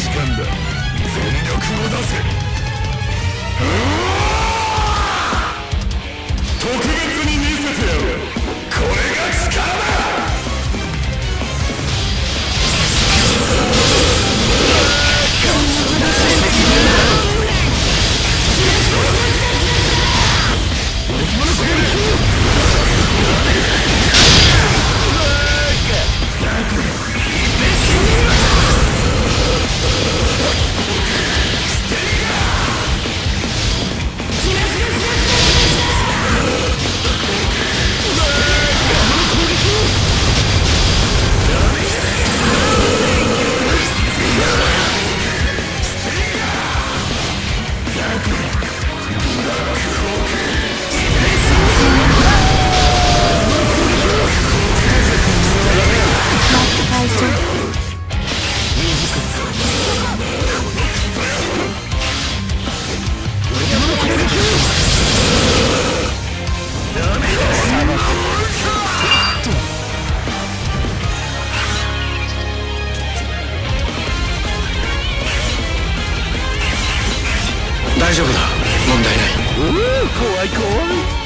時間だ。全力を出せ。特別に見せてやる。これが力だ。大丈夫だ、問題ない。怖い怖い。